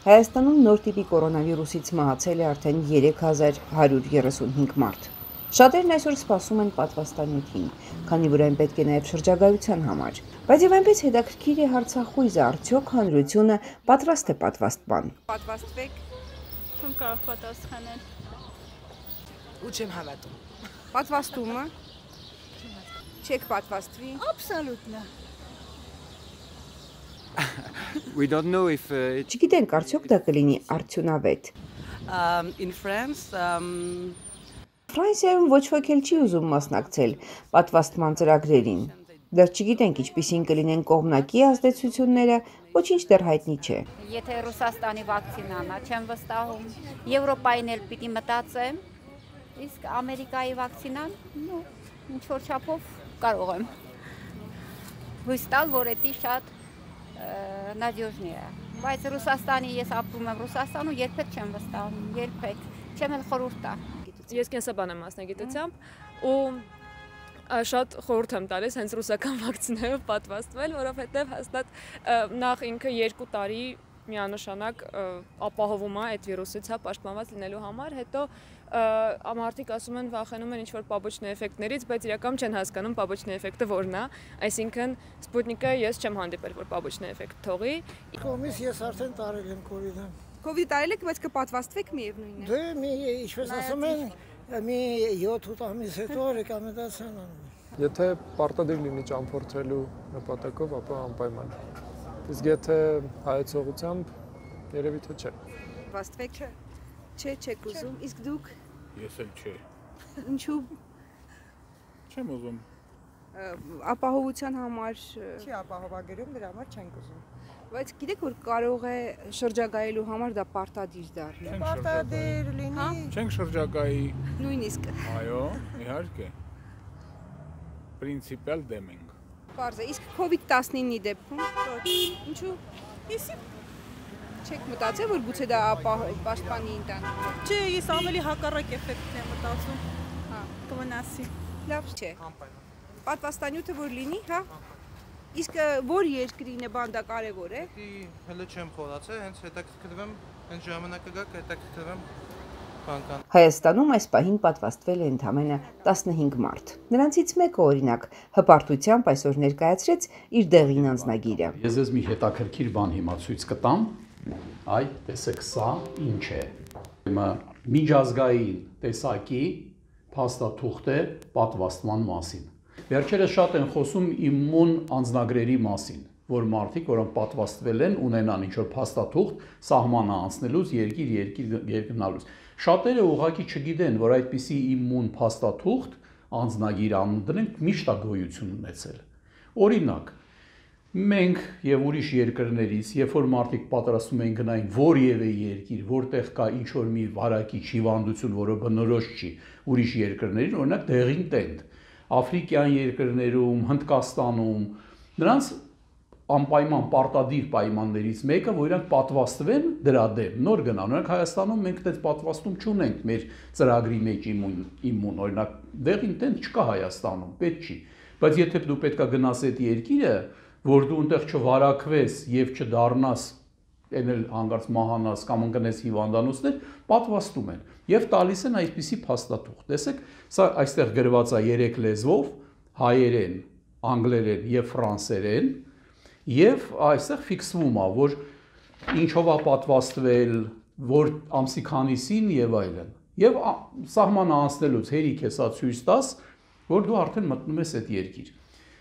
Հայաստանում նոր տիպի կորոնավիրուսից մահացել է արդեն 3135 մարդ։ Շատերն այսօր սպասում են պատվաստանյութին, քանի որ այն պետք է նաև շրջագայության համար։ Բայց եւ այնպես հետաքրքիր է հարցախույզը, արդյոք հանրությունը պատրաստ է պատվաստման։ Պատվաստվեք։ Չեմ կարող պատասխանել։ Ու չեմ հավատում։ Պատվաստումը։ Չեք պատվաստվի։ Абսոլютно։ We don't know if Չգիտենք արդյոք դա կլինի արդյունավետ։ In France Ֆրանսիայում ոչ ոք էլ չի ուզում մասնակցել պատվաստման ծրագրերին։ Դեռ չգիտենք ինչպիսին կլինեն կողմնակի ազդեցությունները, ոչինչ դեռ հայտնի չէ։ Եթե Ռուսաստանի վակցինան է, չեմ վստահում, Եվրոպային էլ պիտի մտածեմ, իսկ Ամերիկայի վակցինան, ինչ որ չափով կարող եմ հույս տալ, որ դա շատ նադյոժնի է։ Բայց Ռուսաստանի ես ապրում եմ Ռուսաստանում, երբեք չեմ վստահում, երբեք, չեմ էլ խորհուրդ տա։ Ես կենսաբան եմ մասնագիտությամբ ու շատ խորհուրդ եմ տալիս հենց ռուսական վակցինայով պատվաստվել, որովհետև հաստատ նախ ինքը 2 տարի միանշանակ ապահովում է այդ վիրուսից պաշտպանված լինելու համար, հետո մարդիկ ասում են վախենում են ինչ-որ պաբոչնի էֆեկտներից, բայց իրականում չեն հասկանում պաբոչնի էֆեկտը որն է, այսինքն Սպուտնիկը ես չեմ հանդիպել, որ պաբոչնի էֆեկտ թողի։ Կողմից ես արդեն տարել եմ կովիդը։ Կովիդ տարել եք, բայց կպատվաստվեք միևնույնն է։ Դե մի ինչպես ասում են, մի 7-8 ամիս հետո ռեկոմենդացիան անում։ Եթե պարտադիր լինի ճամփորդելու նպատակով, ապա անպայման։ Իսկ եթե հայեցողությամբ երևի թե չէ։ Պատվաստվեք։ Չէ, չեք ուզում, իսկ դուք։ Ես էլ չէ։ Ինչու։ Չեմ ուզում։ Ապահովության համար Չի ապահովագրում, դրա համար չենք ուզում։ Բայց գիտեք որ կարող է շրջագայելու համար դա պարտադիր դառնալ։ Պարտադիր լինի։ Չենք շրջագայի։ Նույնիսկ։ Այո, իհարկե։ Պրինցիպիալ դեմ ենք։ Պարզ է, իսկ COVID-19-ի դեպքում ինչու։ Իսկ Չեք մտածել որ գուցե դա պաշտպանի ընտանիքը։ չէ, ես ավելի հակառակ էֆեկտն եմ մտածում։ Հա, կվնասի։ լավ չէ։ Պատվաստանյութը որ լինի, հա։ Իսկ որ երկրին է բան դա կարևոր է։ Հələ չեմ խորացել, հենց հետաքրքրվեմ, հենց ժամանակը գա կհետաքրքրվեմ բանկան։ Հայաստանում այս պահին պատվաստվել է ընդամենը 15 մարդ։ Նրանցից մեկը օրինակ հպարտությամբ այսօր ներկայացրեց իր դեղին անձնագիրը։ Ես ես մի հետաքրքիր բան հիմա ցույց կտամ։ Այ տեսեք սա ինչ է։ Միջազգային տեսակի փաստաթուղթ է պատվաստման մասին։ Վերջերս շատ են խոսում իմուն անձնագրերի մասին, որ մարդիկ, որոնք պատվաստվել են, ունենան ինչ-որ փաստաթուղթ սահմանը անցնելուց, երկիր գնալուց։ Շատերը ուղղակի չգիտեն, որ այդպիսի իմուն փաստաթուղթ անձնագիր անուններն միշտ է գոյություն ունեցել։ Օրինակ, մենք եւ ուրիշ երկրներից, երբ որ մարդիկ պատրաստում են գնային որևէ երկիր, որտեղ կա ինչ-որ մի վարակիչ հիվանդություն, որը բնորոշ չի ուրիշ երկրներին, օրինակ դեղին տենդ, Աֆրիկյան երկրներում, Հնդկաստանում, նրանց անպայման պարտադիր պայմաններից մեկը, որ իրանք պատվաստվեն դրա դեմ, նոր գնան։ Օրինակ Հայաստանում մենք այդպես պատվաստում չունենք մեր ծրագրի մեջ իմուն, օրինակ դեղին տենդ չկա Հայաստանում, պետք չի։ Բայց եթե դու պետքա գնաս այդ երկիրը, որ դու այնտեղ չվարակվես եւ չդառնաս էնել հանգարց մահանաս կամ ընկնես հիվանդանոցներ, պատվաստում են եւ տալիս են այսպիսի փաստաթուղթ։ Տեսեք, սա այստեղ գրված է 3 լեզվով՝ հայերեն, անգլերեն եւ ֆրանսերեն, եւ այստեղ ֆիքսվում է, որ ինչով է պատվաստվել, որ ամսի քանիսին եւ այլն։ Եվ սահմանը անցնելուց հերիք է սա ցույց տաս, որ դու արդեն մտնում ես այդ երկիր։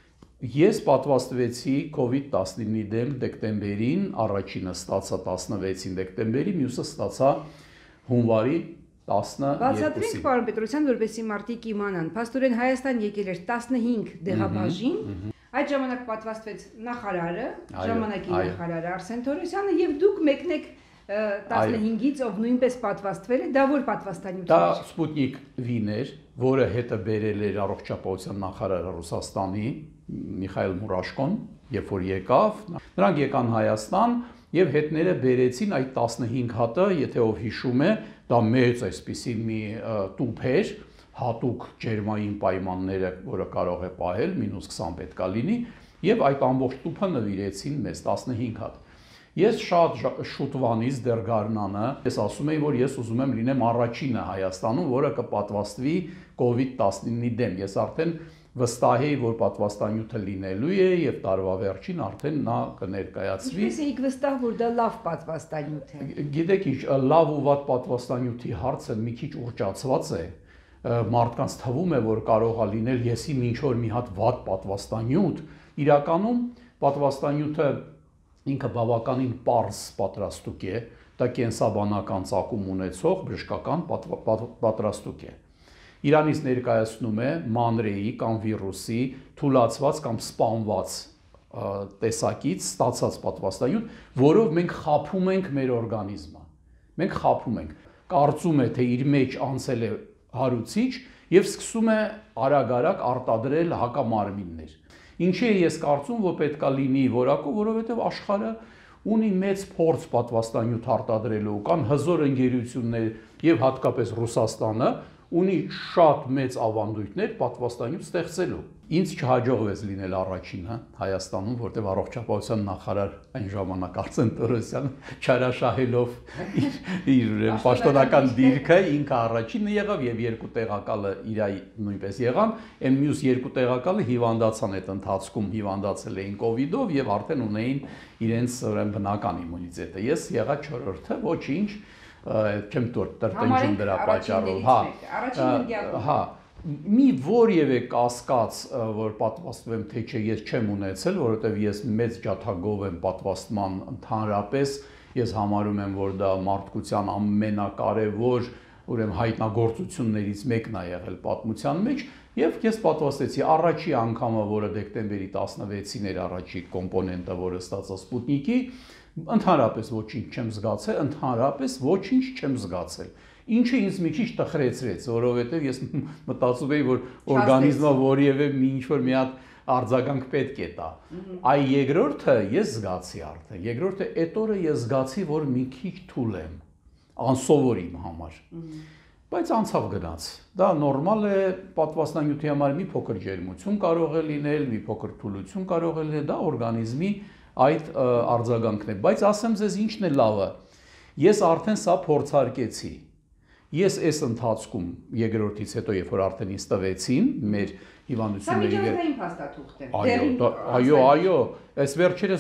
Ես պատվաստվեցի COVID-19-ի դեմ դեկտեմբերին, առաջինը ստացա 16 դեկտեմբերի, մյուսը ստացա հունվարի 12-ին։ Բացատրենք պարոն Պետրոսյան, որպեսզի մարդիկ իմանան, փաստորեն Հայաստան եկել էր 15 դեղաբաժին, այդ ժամանակ պատվաստվեց նախարարը, ժամանակի նախարարը Արսեն Թորոսյանը եւ դուք մեկնեք 15-ից ով նույնպես պատվաստվել է, դա որ պատվաստանյութ է։ Դա Սպուտնիկ V-ն էր, որը հետը բերել էր առողջապահության նախարարը Ռուսաստանի Միխայել Մուրաշկոն, երբ որ եկավ, նրանք եկան Հայաստան եւ հետները բերեցին այդ 15 հատը, եթե ով հիշում է, դա մեծ այսպիսի մի տուփ էր, հատուկ ջերմային պայմանները, որը կարող է պահել, -20 պետքա լինի, եւ այդ ամբողջ տուփը նվիրեցին մեզ 15 հատ։ Ես շատ շուտվանից դեռ գարնանը ես ասում եի, որ ես ուզում եմ լինեմ առաջինը Հայաստանում, որը կպատվաստվի COVID-19-ի դեմ։ Ես արդեն վստահ էի, որ պատվաստանյութը լինելու է եւ տարվա վերջին արդեն նա կներկայացվի։ Ինչպես էիք վստահ, որ դա լավ պատվաստանյութ է։ Գիտեք ինչ, լավ ու վատ պատվաստանյութի հարցը մի քիչ ուռճացված է։ Մարդկանց թվում է, որ կարող է լինել եսի ինչ որ մի հատ վատ պատվաստանյութ։ Իրականում պատվաստանյութը ինքը բավականին պարզ պատրաստուկ է, դա կենսաբանական ծագում ունեցող բժշկական պատրաստուկ է։ Իրանից ներկայացնում է մանրեի կամ վիրուսի թուլացված կամ սպանված տեսակից ստացած պատվաստանյութ, որով մենք խաբում ենք մեր օրգանիզմը։ Մենք խաբում ենք։ Կարծում է, թե իր մեջ անցել է հարուցիչ եւ սկսում է արագ-արագ արտադրել հակամարմիններ։ Ինչի է ես կարծում, որ պետքա լինի որակով, որովհետեւ աշխարհը ունի մեծ փորձ պատվաստանյութ արտադրելու, կան հզոր ընկերություններ եւ հատկապես Ռուսաստանը ունի շատ մեծ ավանդույթներ պատվաստանյութ ստեղծելու։ Ինձ չհաջողվեց լինել առաջինը Հայաստանում, որտեղ առողջապահության նախարար այն ժամանակ Արսեն Տորոսյանը չարաշահելով իր պաշտոնական դիրքը ինքը առաջինը եղավ եւ երկու տեղակալը իրայի նույնպես եղան, այն մյուս երկու տեղակալը հիվանդացան այդ ընթացքում հիվանդացել էին կոവിഡով եւ արդեն ունեին իրենց բնական իմունիտետը։ Ես եղա 4-րդը, ոչինչ չեմ տրտնջում դրա պատճառով, հա, մի որևէ կասկած, որ պատվաստվեմ, թե չէ, ես չեմ ունեցել, որովհետև ես մեծ ջաթագով եմ պատվաստման ընդհանրապես, ես համարում եմ, որ դա մարդկության ամենակարևոր, ուրեմն հայտնագործություններից մեկն է եղել պատմության մեջ, եւ ես պատվաստեցի առաջի անգամը, որը դեկտեմբերի 16-ին էր առաջի կոմպոնենտը, որը ստացա Սպուտնիկի, ընդհանրապես ոչինչ չեմ զգացել, ընդհանրապես ոչինչ չեմ զգացել։ Ինչը ինձ մի քիչ տխրեցրեց, որովհետև ես մտածում էի, որ օրգանիզմը որևէ ինչ-որ մի հատ արձագանք պետք է տա։ Այ երկրորդը ես զգացի արդեն։ Երկրորդը այդ օրը ես զգացի, որ մի քիչ թույլ եմ, անսովոր իմ համար։ Բայց անցավ գնաց։ Դա նորմալ է, պատվաստանյութի համար մի փոքր ջերմություն կարող է լինել, մի փոքր թուլություն կարող է լինել, դա օրգանիզմի այդ արձագանքն է, բայց ասեմ ձեզ ինչն է լավը, ես արդեն սա փորձարկեցի, ես այս ընթացքում երկրորդից հետո, երբ որ արդեն ինձ տվեցին մեր հիվանդությունների միջազգային փաստաթուղթ է։ Այո, այս վերջերս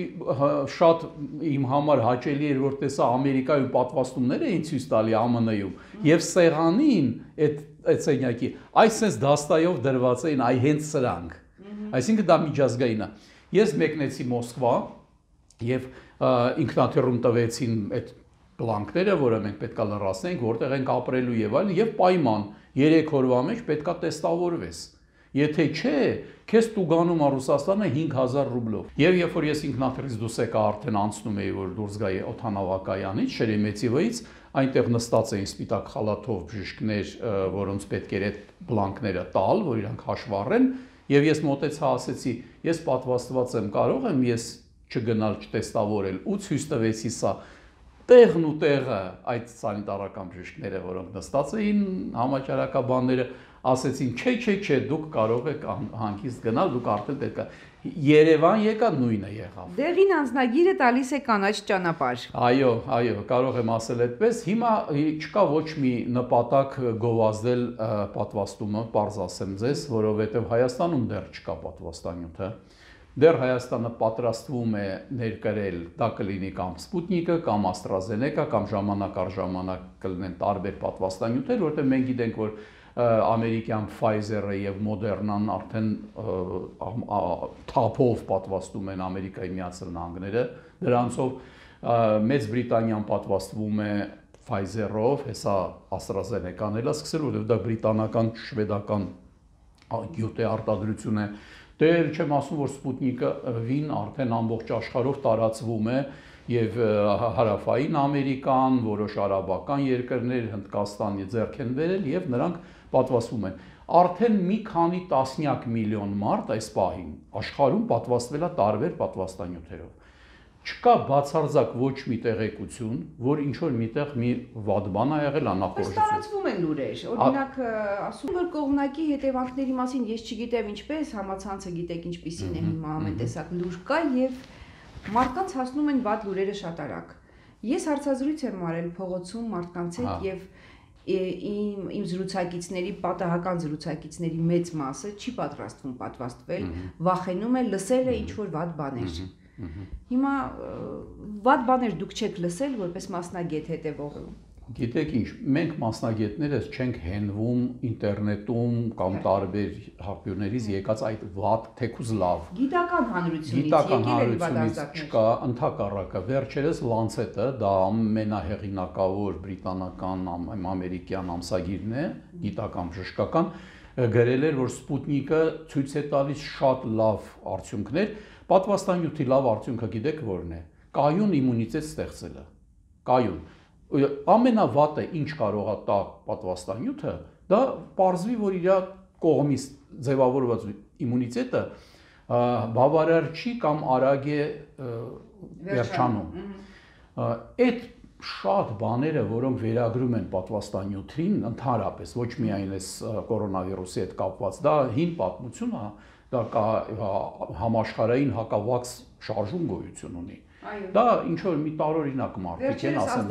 շատ իմ համար հաճելի էր, որ տեսա Ամերիկայում պատվաստումներ էին ցույց տալի ԱՄՆ-ում եւ սեղանին այդ սենյակի այսպես դաստայով դրված էին այ հենց սրանք։ Այսինքն դա միջազգային է։ Ես մեկնեցի Մոսկվա եւ ինքնաթիռում տվեցին այդ բլանկները, որը մենք պետքա լրացնենք, որտեղ ենք ապրելու եւ այլն, եւ պայման 3 օրվա մեջ պետքա տեստավորվես։ Եթե չէ, քեզ տուգանում է Ռուսաստանը 5000 ռուբլով։ Եվ երբ որ ես ինքնաթիռից դուրս եկա, արդեն անցնում էի, որ դուրս գայի օդանավակայանից, Շերեմեցիվից, այնտեղ նստած էին սպիտակ խալաթով բժիշկներ, որոնց պետք էր այդ բլանկները տալ, որ իրանք հաշվառեն, եւ ես մոտեցա, ասեցի, ես պատվաստված եմ, կարող եմ ես չգնալ չտեստավորել ու ցույց տվեցի սա տեղն ու տեղը այդ սանիտարական բժիշկները, որոնք նստած էին համաճարակաբանները, ասեցին, չէ, դուք կարող եք հանգիստ գնալ, դուք արդեն պետք է Երևան եկա նույնը եղավ։ Դեղին անձնագիրը տալիս է կանաչ ճանապարհ։ Այո, կարող եմ ասել այդպես։ Հիմա չկա ոչ մի նպատակ գովազդել պատվաստումը, պարզ ասեմ ձեզ, որովհետև Հայաստանում դեռ չկա պատվաստանյութը։ Դեռ Հայաստանը պատրաստվում է ներկրել, դա կլինի կամ Սպուտնիկը, կամ AstraZeneca, կամ ժամանակ առ ժամանակ կլինեն տարբեր պատվաստանյութեր, որտեղ մենք գիտենք, որ ամերիկյան Pfizer-ը եւ Moderna-ն արդեն թափով պատվաստում են Ամերիկայի Միացյալ Նահանգները, դրանցով Մեծ Բրիտանիան պատվաստվում է Pfizer-ով, հեսա AstraZeneca-ն էլ է սկսել, որովհետեւ դա բրիտանական, շվեդական գյուտե արտադրություն է։ Դեռ չեմ ասում, որ Սպուտնիկը V-ն արդեն ամբողջ աշխարհով տարածվում է եւ հարավային Ամերիկան, որոշ արաբական երկրներ, Հնդկաստան ձեռք են բերել եւ նրանք պատվաստվում են։ Արդեն մի քանի տասնյակ միլիոն մարդ այս պահին աշխարհում պատվաստվել է տարբեր պատվաստանյութերով։ Չկա բացարձակ ոչ մի տեղեկություն, որ ինչ որ միտեղ մի վատ բան ա եղել անախորժություն։ Տարածվում են լուրեր։ Օրինակ, ասում որ կողմնակի հետևանքների մասին ես չգիտեմ ինչպես, համացանցը գիտեք ինչպիսին է հիմա ամեն տեսակ լուր կա եւ Մարդկանց հասնում են վատ լուրերը շատ արագ։ Ես հարցազրույց եմ արել փողոցում մարդկանց հետ եւ իմ զրուցակիցների, պատահական զրուցակիցների մեծ մասը չի պատրաստվում պատվաստվել, վախենում է լսել է ինչ-որ վատ բաներ։ Հիմա վատ բաներ դուք չեք լսել որպես մասնագետ հետևող։ Գիտեք ինչ, մենք մասնագետներս չենք հենվում ինտերնետում կամ տարբեր հաղորդումներից եկած այդ վատ թեկուզ լավ։ Գիտական հանրությունից չկա, ընդհակառակը վերջերս Lancet-ը, դա ամենահեղինակավոր բրիտանական, ամերիկյան ամսագիրն է, գիտական բժշկական, գրել էր, որ Sputnik-ը ցույց է տալիս շատ լավ արդյունքներ, պատվաստանյութի լավ արդյունքը գիտեք որն է։ Կայուն իմունիտետ ստեղծելը։ Կայուն ամենավատը ինչ կարող է տա պատվաստանյութը, դա պարզվի, որ իր կողմից ձևավորված իմունիտետը բավարար չի կամ արագ է վերջանում։ Այդ շատ բաները, որոնք վերագրում են պատվաստանյութին, ընդհանրապես ոչ միայն այս կորոնավիրուսի հետ կապված, դա հին պատմություն է, դա համաշխարհային հակավաքս շարժում գոյություն ունի։ Դա ինչ որ մի տարօրինակ մարդիկ են, ասեմ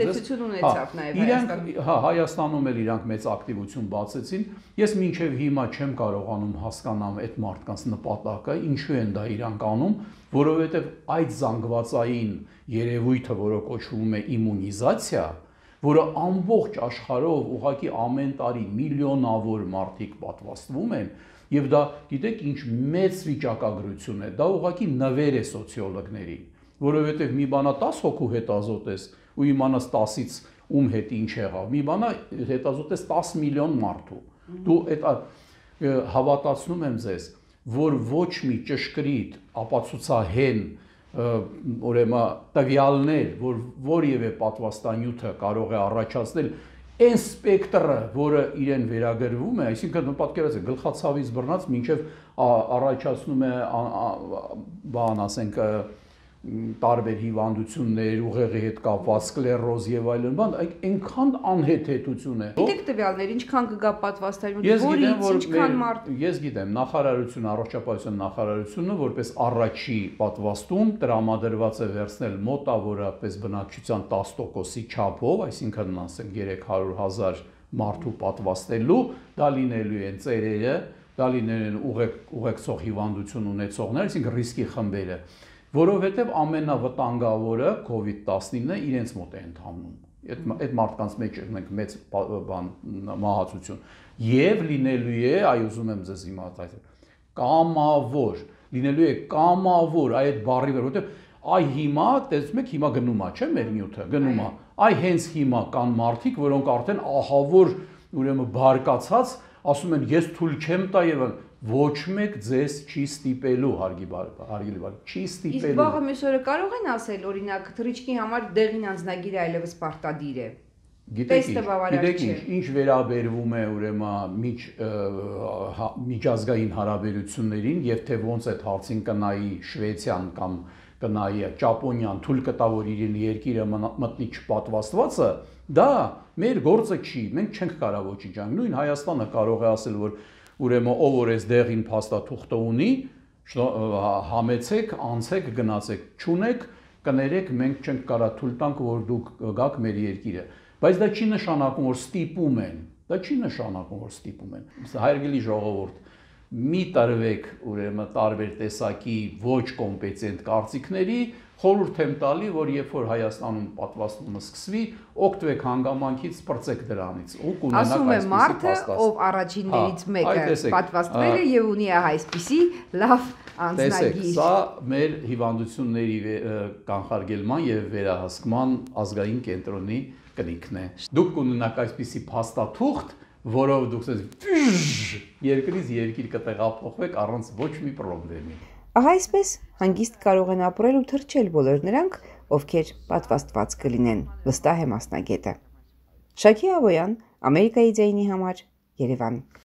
ձեզ։ Հայաստանում էլ իրանք մեծ ակտիվություն բացեցին։ Ես մինչև հիմա չեմ կարողանում հասկանալ այդ մարդկանց նպատակը, ինչու են դա իրանք անում, որովհետև այդ զանգվածային երևույթը, որը կոչվում է իմունիզացիա, որը ամբողջ աշխարհով ուղղակի ամեն տարի միլիոնավոր մարդիկ պատվաստվում են, եւ դա գիտեք ինչ մեծ վիճակագրություն է, դա ուղղակի նվեր է սոցիոլոգների, որովհետեւ մի բանա 10 հոգու հետ ազոտես ու իմանաս 10-ից ում հետ ինչ եղավ, մի բանա հետ ազոտես 10 միլիոն մարդու։ Դու այդ հավատացնում եմ ձեզ, որ ոչ մի ճշգրիտ ապացուցահեն ուրեմն տվյալներ, որ որևէ պատվաստանյութը կարող է առաջացնել այն սպեկտրը, որը իրեն վերագրվում է, այսինքն պատկերացրեք գլխացավից բռնած մինչև առաջացնում է բան, ասենք տարբեր հիվանդություններ, ուղեղի հետ կապված սկլերոզ եւ այլն, բան, այնքան անհեթեթություն է։ Գիտեք տվյալներ, ինչքան կգա պատվաստանյութ, որից ինչքան մարդ։ Ես գիտեմ, նախարարությունը, առողջապահության նախարարությունը որպես առաջի պատվաստում տրամադրված է վերցնել մոտավորապես բնակչության 10%-ի չափով, այսինքն ասենք 300,000 մարդու պատվաստելու, դա լինելու են ծերերը, դա լինելու են ուղեկցող հիվանդություն ունեցողներ, այսինքն ռիսկի խմբերը, որովհետև ամենավտանգավորը COVID-19-ը իրենց մոտ է ընթանում։ Այդ մարդկանց մեջ ունենք մեծ մահացություն։ Եվ լինելու է, այ ուզում եմ ձեզ հիմա կամավոր, լինելու է կամավոր այդ բառի վրա, որովհետև այ հիմա, տեսնում եք, հիմա գնում է, չէ՞, մեր նյութը, գնում է։ Այ հենց հիմա կան մարդիկ, որոնք արդեն ահավոր, ուրեմն բարկացած, ասում են, ես թույլ չեմ տա եւ ոչ մեկ ձեզ չի ստիպելու, հարգելի բարեկամ, չի ստիպելու։ Իսկ վաղը մյուս օրը կարող են ասել, օրինակ, թռիչքի համար դեղին անձնագիրը այլևս պարտադիր է։ Գիտեք ինչ վերաբերվում է ուրեմն միջազգային հարաբերություններին եւ թե ոնց այդ հարցին կնայի Շվեդիան կամ կնայի Ճապոնիան թույլ կտա, որ իրեն երկիրը մտնի չպատվաստվածը, դա մեր գործը չի, մենք չենք կարող ոչինչ անել։ Նույն Հայաստանը կարող է ասել, որ ուրեմն ով որ էս դեղին փաստաթուղթը ունի, համեցեք, անցեք, գնացեք, չունեք, կներեք, մենք չենք կարող թույլ տանք, որ դուք գաք մեր երկիրը։ Բայց դա չի նշանակում, որ ստիպում են։ Դա չի նշանակում, որ ստիպում են։ Հարգելի ժողովուրդ, մի տրվեք ուրեմն տարբեր տեսակի ոչ կոմպետենտ կարծիքների, խորհուրդ եմ տալի, որ երբ որ Հայաստանում պատվաստումը սկսվի, օգտվեք հանգամանքից, պրծեք դրանից ու կունենաք այսպիսի փաստաթղթ։ Ասում է մարդը, ով առաջիններից մեկը պատվաստվել է եւ ունի այսպիսի լավ անձնագիր։ Տեսեք, սա մեր հիվանդությունների կանխարգելման եւ վերահսկման ազգային կենտրոնի կնիքն է։ Դուք կունենաք այսպիսի փաստաթուղթ, որով դուք երկրից երկիր կտեղափոխվեք առանց ոչ մի խնդրի։ Ահա այսպես հանգիստ կարող են ապրել ու թրջել բոլոր նրանք, ովքեր պատվաստված կլինեն, վստահ է մասնագետը։ Շակի Աղոյան, Ամերիկայի ձայնի համար, Երևան։